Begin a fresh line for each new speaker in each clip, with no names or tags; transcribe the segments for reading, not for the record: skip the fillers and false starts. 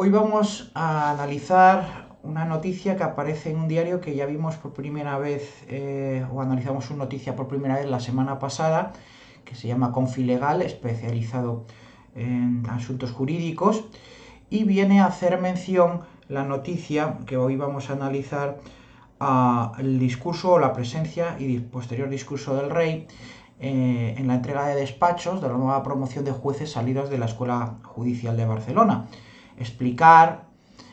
Hoy vamos a analizar una noticia que aparece en un diario que ya vimos por primera vez, o analizamos su noticia por primera vez la semana pasada, que se llama Confilegal, especializado en asuntos jurídicos, y viene a hacer mención la noticia que hoy vamos a analizar, el discurso o la presencia y posterior discurso del rey en la entrega de despachos de la nueva promoción de jueces salidos de la Escuela Judicial de Barcelona. Explicar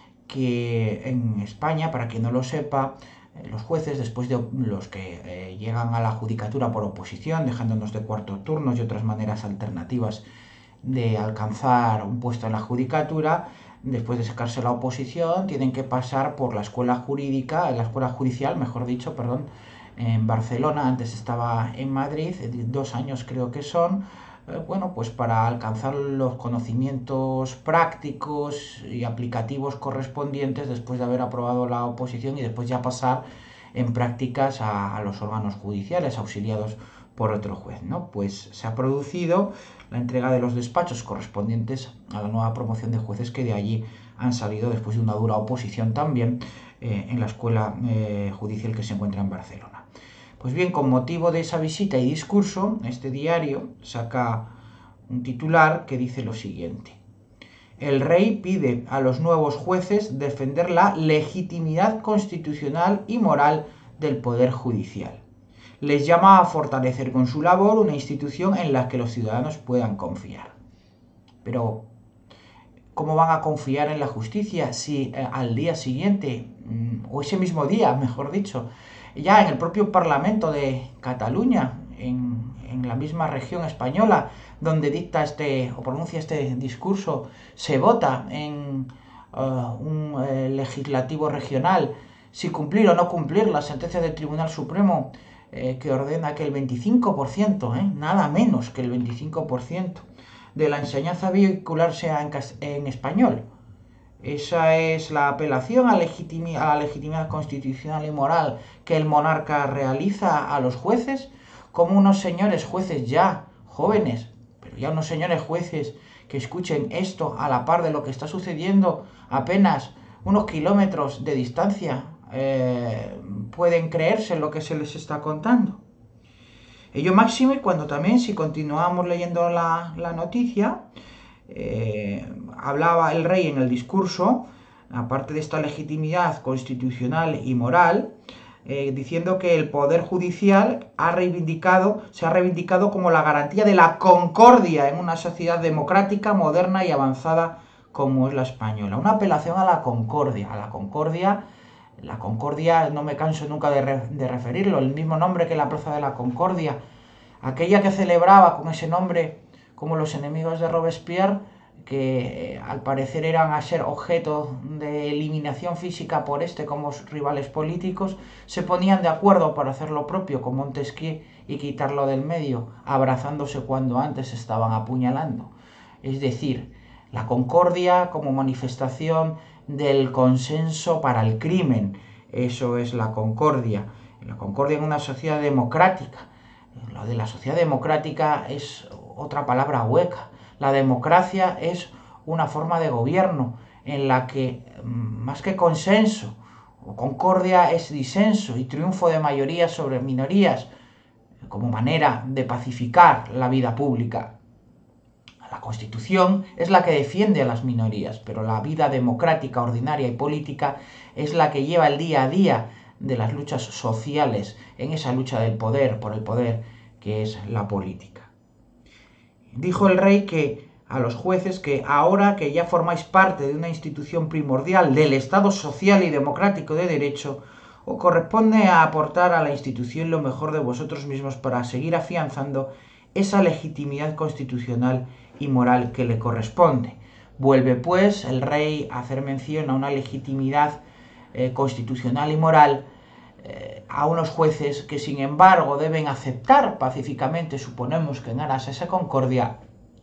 que en España, para quien no lo sepa, los jueces, después de los que llegan a la judicatura por oposición, dejándonos de cuarto turnos y otras maneras alternativas de alcanzar un puesto en la judicatura, después de sacarse la oposición, tienen que pasar por la escuela jurídica, la escuela judicial, mejor dicho, perdón, en Barcelona. Antes estaba en Madrid, 2 años creo que son, bueno, pues para alcanzar los conocimientos prácticos y aplicativos correspondientes después de haber aprobado la oposición y después ya pasar en prácticas a los órganos judiciales auxiliados por otro juez, ¿no? Pues se ha producido la entrega de los despachos correspondientes a la nueva promoción de jueces que de allí han salido después de una dura oposición también en la escuela judicial que se encuentra en Barcelona. Pues bien, con motivo de esa visita y discurso, este diario saca un titular que dice lo siguiente: el rey pide a los nuevos jueces defender la legitimidad constitucional y moral del Poder Judicial. Les llama a fortalecer con su labor una institución en la que los ciudadanos puedan confiar. Pero, ¿cómo van a confiar en la justicia si al día siguiente, o ese mismo día, mejor dicho, ya en el propio Parlamento de Cataluña, en la misma región española, donde dicta o pronuncia este discurso, se vota en un legislativo regional si cumplir o no cumplir la sentencia del Tribunal Supremo que ordena que el 25%, nada menos que el 25%, de la enseñanza vehicular sea en español? Esa es la apelación a la legitimidad constitucional y moral que el monarca realiza a los jueces, como unos señores jueces ya jóvenes, pero ya unos señores jueces que escuchen esto a la par de lo que está sucediendo apenas unos kilómetros de distancia, pueden creerse lo que se les está contando. Ello máxime cuando también, si continuamos leyendo la noticia, hablaba el rey en el discurso, aparte de esta legitimidad constitucional y moral, diciendo que el Poder Judicial se ha reivindicado como la garantía de la concordia en una sociedad democrática, moderna y avanzada como es la española. Una apelación a la concordia. La Concordia, no me canso nunca de referirlo, el mismo nombre que la Plaza de la Concordia, aquella que celebraba con ese nombre como los enemigos de Robespierre, que al parecer eran a ser objeto de eliminación física por como rivales políticos, se ponían de acuerdo para hacer lo propio con Montesquieu y quitarlo del medio, abrazándose cuando antes estaban apuñalando. Es decir, la concordia como manifestación del consenso para el crimen. Eso es la concordia. La concordia en una sociedad democrática. Lo de la sociedad democrática es otra palabra hueca. La democracia es una forma de gobierno en la que, más que consenso o concordia, es disenso y triunfo de mayorías sobre minorías como manera de pacificar la vida pública. La Constitución es la que defiende a las minorías, pero la vida democrática, ordinaria y política es la que lleva el día a día de las luchas sociales, en esa lucha del poder, por el poder, que es la política. Dijo el rey que a los jueces que ahora que ya formáis parte de una institución primordial del Estado social y democrático de derecho, os corresponde aportar a la institución lo mejor de vosotros mismos para seguir afianzando esa legitimidad constitucional y moral que le corresponde. Vuelve pues el rey a hacer mención a una legitimidad constitucional y moral a unos jueces que, sin embargo, deben aceptar pacíficamente, suponemos que en aras a esa concordia,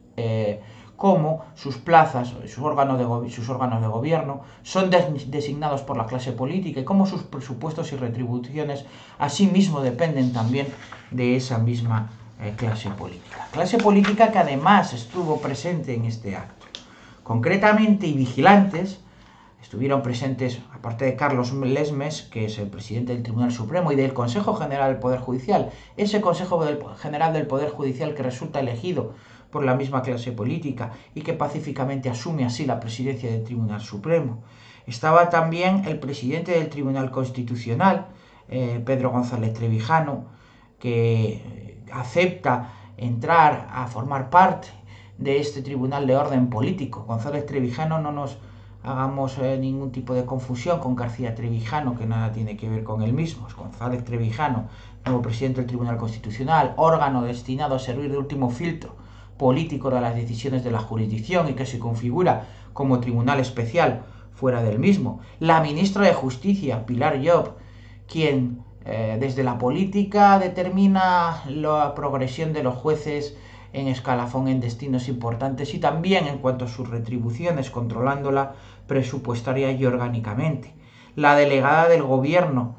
como sus plazas, sus órganos de gobierno son designados por la clase política y como sus presupuestos y retribuciones asimismo dependen también de esa misma clase política. Clase política que además estuvo presente en este acto. Concretamente, y vigilantes, estuvieron presentes, aparte de Carlos Lesmes, que es el presidente del Tribunal Supremo, y del Consejo General del Poder Judicial, ese Consejo General del Poder Judicial que resulta elegido por la misma clase política y que pacíficamente asume así la presidencia del Tribunal Supremo. Estaba también el presidente del Tribunal Constitucional, Pedro González Trevijano, que acepta entrar a formar parte de este Tribunal de Orden Político. González Trevijano, no nos hagamos ningún tipo de confusión con García Trevijano, que nada tiene que ver con él mismo. Es González Trevijano, nuevo presidente del Tribunal Constitucional, órgano destinado a servir de último filtro político de las decisiones de la jurisdicción y que se configura como tribunal especial fuera del mismo. La ministra de Justicia, Pilar Llop, quien desde la política determina la progresión de los jueces en escalafón en destinos importantes y también en cuanto a sus retribuciones, controlándola presupuestaria y orgánicamente. La delegada del gobierno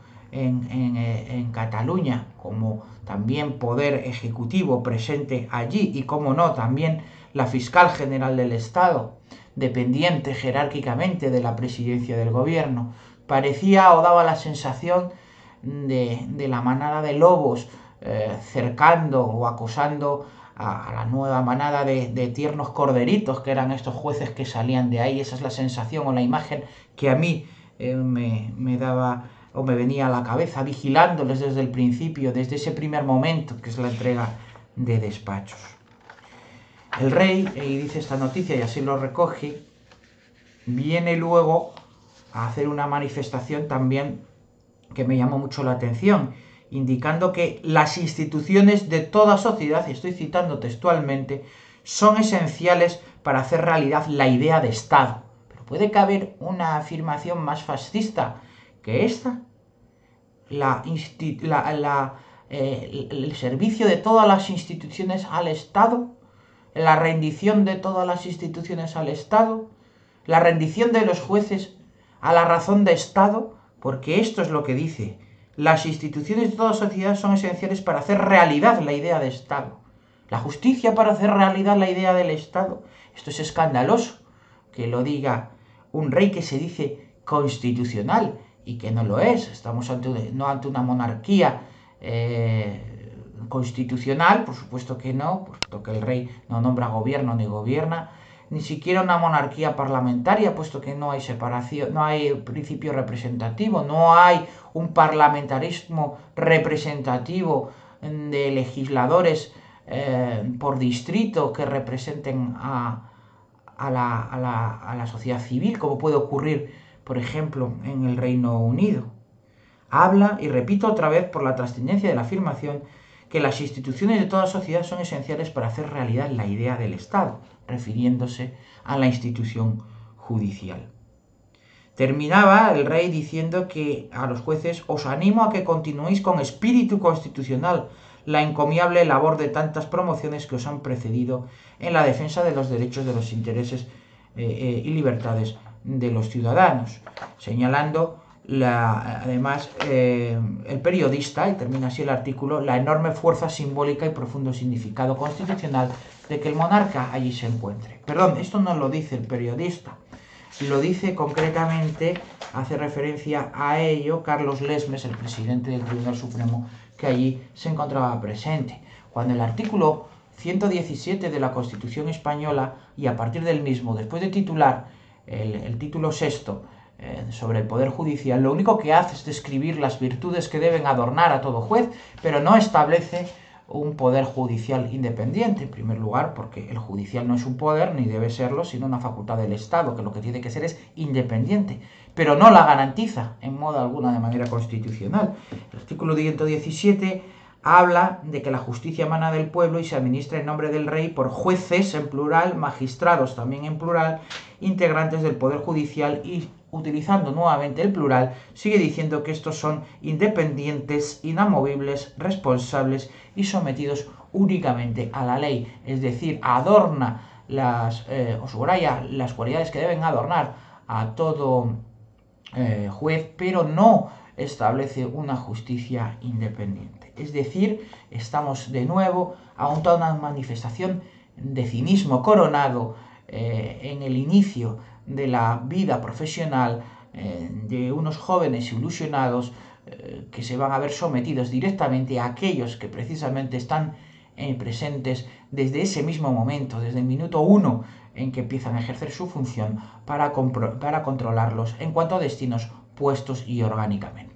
en Cataluña, como también poder ejecutivo presente allí, y como no, también la fiscal general del Estado, dependiente jerárquicamente de la presidencia del gobierno, parecía o daba la sensación de la manada de lobos cercando o acosando a la nueva manada de tiernos corderitos que eran estos jueces que salían de ahí. Esa es la sensación o la imagen que a mí me daba o me venía a la cabeza, vigilándoles desde el principio, desde ese primer momento, que es la entrega de despachos. El rey, y dice esta noticia y así lo recoge, viene luego a hacer una manifestación también que me llamó mucho la atención, indicando que las instituciones de toda sociedad, y estoy citando textualmente, son esenciales para hacer realidad la idea de Estado. Pero ¿puede caber una afirmación más fascista que esta? El servicio de todas las instituciones al Estado, la rendición de todas las instituciones al Estado, la rendición de los jueces a la razón de Estado, porque esto es lo que dice: las instituciones de toda sociedad son esenciales para hacer realidad la idea de Estado. La justicia para hacer realidad la idea del Estado. Esto es escandaloso que lo diga un rey que se dice constitucional y que no lo es. Estamos no ante una monarquía constitucional, por supuesto que no, puesto que el rey no nombra gobierno ni gobierna, ni siquiera una monarquía parlamentaria, puesto que no hay separación, no hay principio representativo, no hay un parlamentarismo representativo de legisladores por distrito que representen a la sociedad civil, como puede ocurrir, por ejemplo, en el Reino Unido. Habla, y repito otra vez por la trascendencia de la afirmación, que las instituciones de toda sociedad son esenciales para hacer realidad la idea del Estado, refiriéndose a la institución judicial. Terminaba el rey diciendo que a los jueces: os animo a que continuéis con espíritu constitucional la encomiable labor de tantas promociones que os han precedido en la defensa de los derechos, de los intereses y libertades de los ciudadanos, señalando además el periodista, y termina así el artículo, la enorme fuerza simbólica y profundo significado constitucional de que el monarca allí se encuentre. Perdón, esto no lo dice el periodista, lo dice concretamente, hace referencia a ello Carlos Lesmes, el presidente del Tribunal Supremo, que allí se encontraba presente. Cuando el artículo 117 de la Constitución española, y a partir del mismo, después de titular el título sexto sobre el Poder Judicial, lo único que hace es describir las virtudes que deben adornar a todo juez, pero no establece un poder judicial independiente, en primer lugar porque el judicial no es un poder, ni debe serlo, sino una facultad del Estado, que lo que tiene que ser es independiente, pero no la garantiza en modo alguna de manera constitucional. El artículo 117 habla de que la justicia emana del pueblo y se administra en nombre del rey por jueces en plural, magistrados también en plural, integrantes del Poder Judicial, y utilizando nuevamente el plural, sigue diciendo que estos son independientes, inamovibles, responsables y sometidos únicamente a la ley. Es decir, adorna o subraya las cualidades que deben adornar a todo juez, pero no establece una justicia independiente. Es decir, estamos de nuevo ante una manifestación de cinismo coronado en el inicio de la vida profesional de unos jóvenes ilusionados que se van a ver sometidos directamente a aquellos que precisamente están presentes desde ese mismo momento, desde el minuto uno en que empiezan a ejercer su función para controlarlos en cuanto a destinos, puestos y orgánicamente.